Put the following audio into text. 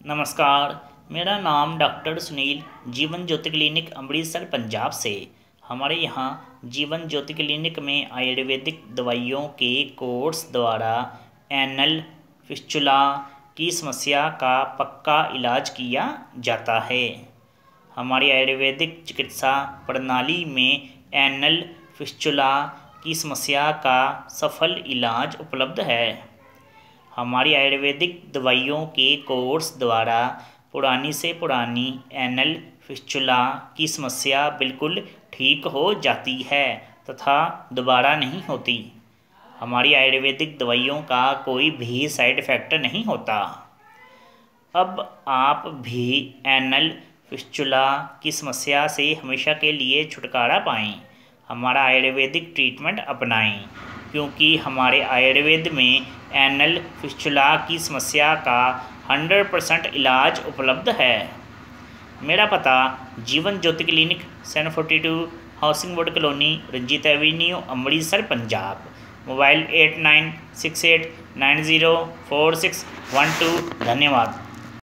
नमस्कार, मेरा नाम डॉक्टर सुनील जीवन ज्योति क्लिनिक अमृतसर पंजाब से। हमारे यहाँ जीवन ज्योति क्लिनिक में आयुर्वेदिक दवाइयों के कोर्स द्वारा एनल फिस्टुला की समस्या का पक्का इलाज किया जाता है। हमारी आयुर्वेदिक चिकित्सा प्रणाली में एनल फिस्टुला की समस्या का सफल इलाज उपलब्ध है। हमारी आयुर्वेदिक दवाइयों के कोर्स द्वारा पुरानी से पुरानी एनल फिस्टुला की समस्या बिल्कुल ठीक हो जाती है तथा दोबारा नहीं होती। हमारी आयुर्वेदिक दवाइयों का कोई भी साइड इफ़ेक्ट नहीं होता। अब आप भी एनल फिस्टुला की समस्या से हमेशा के लिए छुटकारा पाएँ। हमारा आयुर्वेदिक ट्रीटमेंट अपनाएं, क्योंकि हमारे आयुर्वेद में एनल फिस्टुला की समस्या का 100% इलाज उपलब्ध है। मेरा पता Jeevan Jyoti clinic 742 housing board colony, Ranjit avenue, Amritsar, Punjab. Mobile 8968904612। धन्यवाद।